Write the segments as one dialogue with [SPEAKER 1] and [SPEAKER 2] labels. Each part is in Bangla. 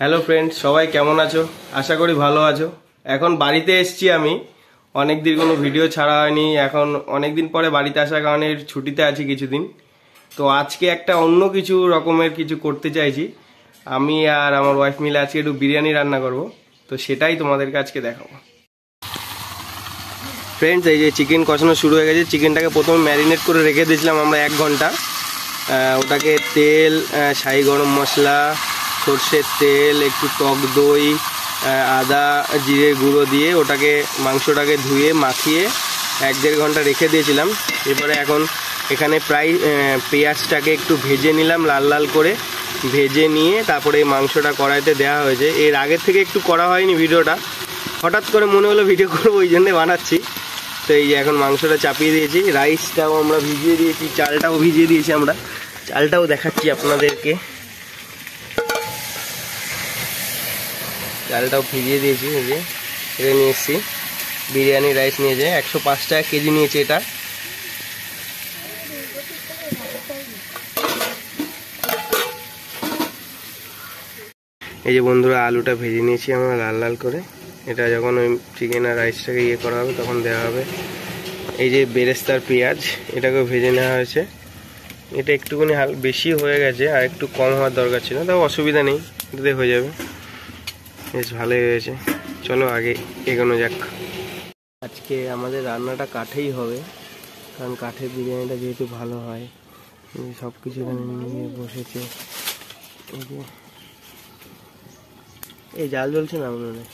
[SPEAKER 1] হ্যালো ফ্রেন্ডস, সবাই কেমন আছো? আশা করি ভালো আছো। এখন বাড়িতে এসেছি আমি। অনেক দিন কোনো ভিডিও ছাড়া হয়নি। এখন অনেক দিন পরে বাড়িতে আসার কারণে ছুটিতে আছি কিছুদিন। তো আজকে একটা অন্য কিছু রকমের কিছু করতে চাইছি। আমি আর আমার ওয়াইফ মিলে আজকে একটু বিরিয়ানি রান্না করব। তো সেটাই তোমাদেরকে আজকে দেখাবো। ফ্রেন্ডস, এই যে চিকেন কষানো শুরু হয়ে গেছে। চিকেনটাকে প্রথমে ম্যারিনেট করে রেখে দিয়েছিলাম আমরা 1 ঘন্টা। ওটাকে তেল, শাহি গরম মশলা, সর্ষের তেল, একটু টক দই, আদা জিরে গুঁড়ো দিয়ে ওটাকে মাংসটাকে ধুয়ে মাখিয়ে 1-1.5 ঘন্টা রেখে দিয়েছিলাম। এরপরে এখন এখানে প্রায় পেঁয়াজটাকে একটু ভেজে নিলাম, লাল লাল করে ভেজে নিয়ে তারপরে এই মাংসটা কড়াইতে দেওয়া হয়েছে। এর আগের থেকে একটু করা হয়নি ভিডিওটা, হঠাৎ করে মনে হলো ভিডিও করবো, ওই জন্যে বানাচ্ছি। তো এই যে এখন মাংসটা চাপিয়ে দিয়েছি, রাইসটাও আমরা ভিজিয়ে দিয়েছি, চালটাও ভিজিয়ে দিয়েছি আমরা। চালটাও দেখাচ্ছি আপনাদেরকে। চালটাও ভিজিয়ে দিয়েছি। এই যে এটা নিয়ে এসেছি, বিরিয়ানি রাইস নিয়েছে 105 টাকা কেজি নিয়েছে এটা। এই যে বন্ধুরা, আলুটা ভেজে নিয়েছি আমরা লাল লাল করে। এটা যখন ওই চিকেন আর রাইসটাকে ইয়ে করা হবে তখন দেওয়া হবে। এই যে বেরেস্তার পেঁয়াজ, এটাকেও ভেজে নেওয়া হয়েছে। এটা একটুখানি বেশি হয়ে গেছে, আর একটু কম হওয়ার দরকার ছিল, তাও অসুবিধা নেই, এটাতে হয়ে যাবে। বেশ ভালোই হয়েছে। চলো আগে এগোনো যাক। আজকে আমাদের রান্নাটা কাঠেই হবে, কারণ কাঠের বিরিয়ানিটা যেহেতু ভালো হয়। সব কিছু এখানে নিয়ে বসেছে। এই জাল জ্বলছে না মনে হয়।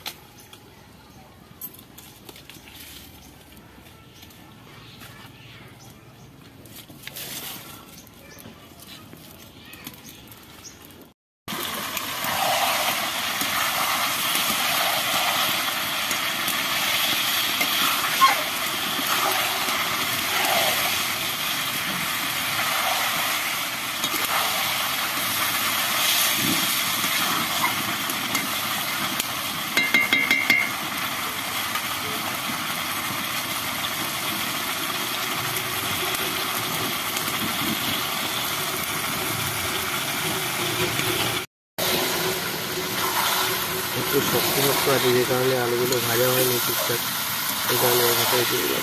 [SPEAKER 1] একটু শক্ত শক্ত আছে, যে কারণে আলুগুলো ভাজা হয়নি ঠিকঠাক, এই কারণে ভেতরে দিয়ে দিলাম।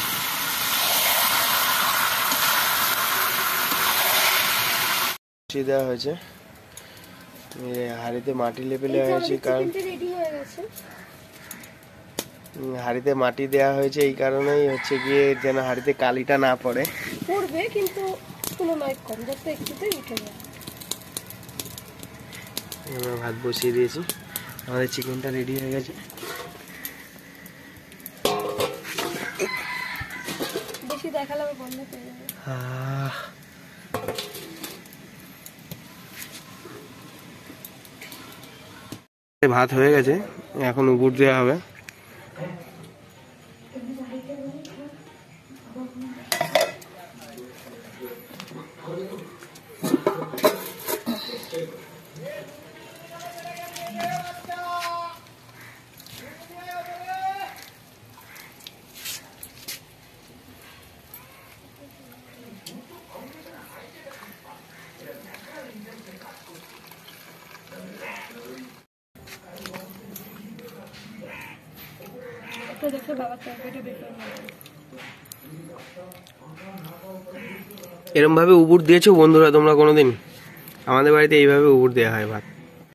[SPEAKER 1] দেওয়া হয়েছে, হাঁড়িতে মাটি লেপেলে হয়েছে, কারণ হাঁড়িতে মাটি দেওয়া হয়েছে এই কারণেই হচ্ছে গিয়ে যেন হাঁড়িতে কালিটা না পড়ে।
[SPEAKER 2] পড়বে কিন্তু তুলনায় কম, যাতে একটুতেই উঠে যায়।
[SPEAKER 1] আমরা ভাত বসিয়ে দিয়েছি, আমাদের চিকেনটা রেডি হয়ে গেছে।
[SPEAKER 2] বেশি দেখালে আবার বন্ধ হয়ে যাবে।
[SPEAKER 1] ভাত হয়ে গেছে, এখন উপর দেওয়া হবে। এরম ভাবে উবুর দিয়েছো বন্ধুরা তোমরা কোনোদিন? আমাদের বাড়িতে এইভাবে উবুর দেওয়া হয় ভাত।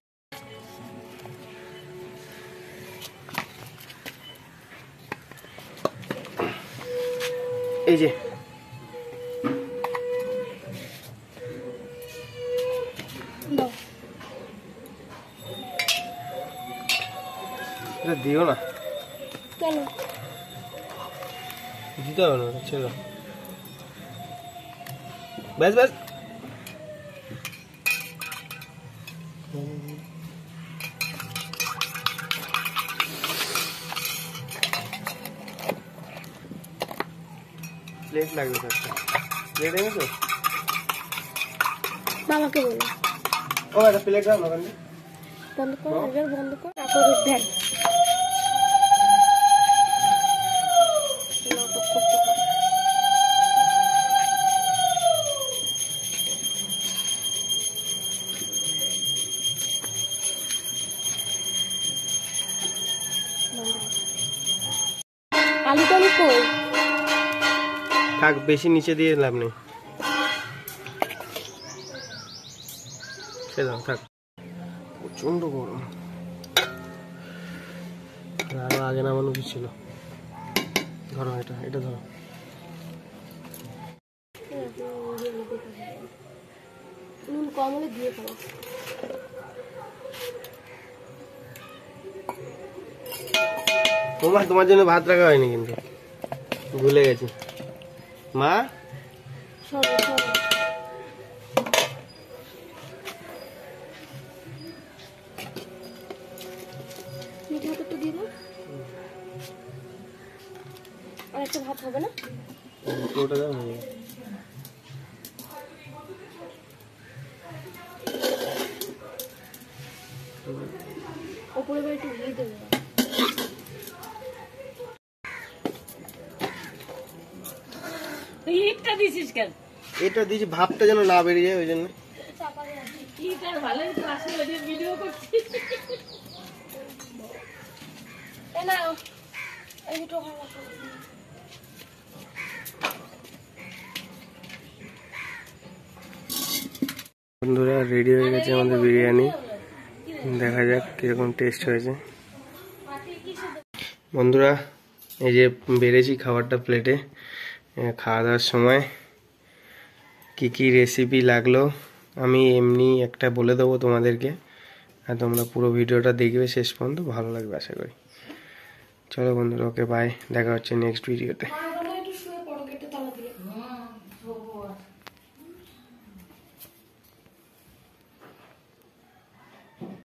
[SPEAKER 1] এই যে দিও না,
[SPEAKER 2] কেন
[SPEAKER 1] দিতে হবে না, ছেড়ে দাও। ব্যাস ব্যাস, প্লেট লাগবে, প্লেট এনেছো?
[SPEAKER 2] বাবাকে বলো।
[SPEAKER 1] ও একটা প্লেট দাও না,
[SPEAKER 2] বন্ধ কর, আগে বন্ধ কর, তারপর দেন।
[SPEAKER 1] থাক, বেশি নিচে দিয়ে লাভ নেই, সে দাও থাক, প্রচন্ড গরম, আরো আগে নামানো কি ছিল। ধরো এটা, এটা ধরো।
[SPEAKER 2] নুন কম হলে দিয়ে খাবো।
[SPEAKER 1] তোমার তোমার জন্য ভাত রাখা হয়নি কিন্তু, ভুলে গেছি মা।
[SPEAKER 2] সরো সরো। মিঠা তো দিয়ে দাও। আর একটা ভাত হবে না?
[SPEAKER 1] ওটা দাও হয়ে যাবে।
[SPEAKER 2] ওপরে বা একটু ঘি দেবে।
[SPEAKER 3] ইটটা দিছিস কেন?
[SPEAKER 1] এটা দিয়েছি ভাবটা যেন না বেরিয়ে যায়, ওই জন্য।
[SPEAKER 3] ইট আর ভালোই তো আসলে ভিডিও করছি।
[SPEAKER 2] এ নাও, এই দুটো ভালো করে।
[SPEAKER 1] বন্ধুরা রেডি হয়ে গেছে আমাদের বিরিয়ানি, দেখা যাক কিরকম টেস্ট হয়েছে। বন্ধুরা এই যে বেড়েছি খাবারটা প্লেটে, খাওয়া দাওয়ার সময় কি কি রেসিপি লাগলো আমি এমনি একটা বলে দেবো তোমাদেরকে, আর তোমরা পুরো ভিডিওটা দেখবে শেষ পর্যন্ত, ভালো লাগবে আশা করি। চলো বন্ধুরা, ওকে বাই, দেখা হচ্ছে নেক্সট ভিডিওতে।